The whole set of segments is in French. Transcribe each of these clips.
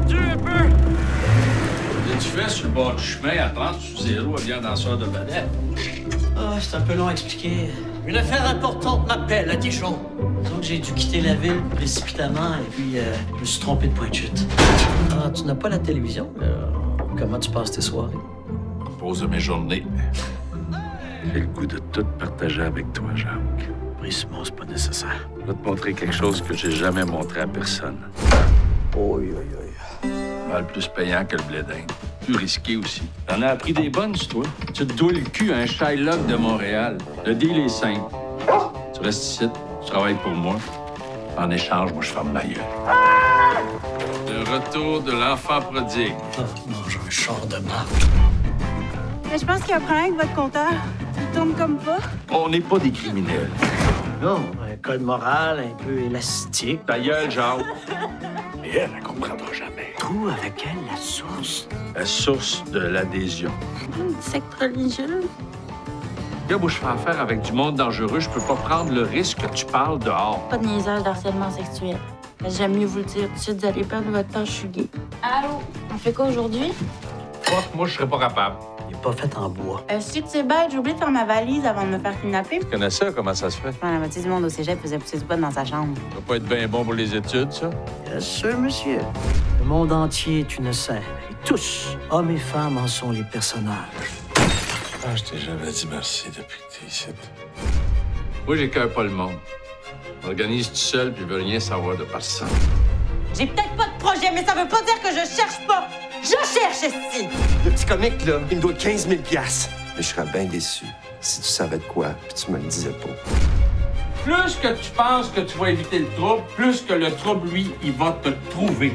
descendu un peu? Qu'est-ce que tu fais sur le bord du chemin à 30 sous zéro avec un danseur de ballet? Ah, c'est un peu long à expliquer. Une affaire importante m'appelle à Dijon. Donc j'ai dû quitter la ville précipitamment et puis je me suis trompé de point de chute. Ah, tu n'as pas la télévision? Comment tu passes tes soirées? Pause de mes journées. J'ai le goût de tout partager avec toi, Jacques. Brissemont, c'est pas nécessaire. Je vais te montrer quelque chose que j'ai jamais montré à personne. Oui, oui, oui. Mal plus payant que le blé d'Inde. Plus risqué aussi. T'en as appris des bonnes, toi. Tu te douilles le cul à un Shylock de Montréal. Le deal est simple. Tu restes ici, tu travailles pour moi. En échange, moi, je ferme ma gueule. Le retour de l'enfant prodigue. Oh, mange un char de marque. Mais je pense qu'il y a un problème avec votre compteur. Il tourne comme pas. On n'est pas des criminels. Non, un code moral un peu élastique. Ta gueule, Jacques. Et elle ne comprendra jamais. Trouve avec elle la source. La source de l'adhésion. Une secte religieuse. Là, où je fais affaire avec du monde dangereux, je peux pas prendre le risque que tu parles dehors. Pas de niaisage d'harcèlement sexuel. J'aime mieux vous le dire tout de suite, vous allez perdre votre temps, je suis gay. Allô? On fait quoi aujourd'hui? Moi, je serais pas capable. Il n'est pas fait en bois. Si tu sais bête, j'ai oublié de faire ma valise avant de me faire kidnapper. Tu connais ça? Comment ça se fait? La moitié du monde au cégep faisait pousser du pot dans sa chambre. Ça va pas être bien bon pour les études, ça? Bien sûr, monsieur. Le monde entier est une scène. Et tous, hommes et femmes, en sont les personnages. Ah, je t'ai jamais dit merci depuis que t'es ici. Moi, j'écœure pas le monde. Organise tout seul, puis je veux rien savoir de personne. J'ai peut-être pas de projet, mais ça veut pas dire que je cherche pas. Je cherche ici. Le petit comique, là, il me doit 15 000 $. Mais je serais bien déçu si tu savais de quoi, puis tu me le disais pas. Plus que tu penses que tu vas éviter le trouble, plus que le trouble, lui, il va te trouver.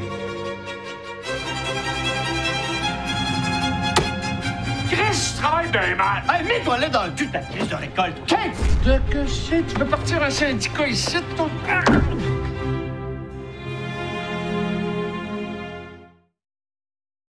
Chris, tu travailles bien mal! Hey, mets-toi là dans le cul de ta crise de récolte. Que c'est? Tu veux partir un syndicat ici, toi?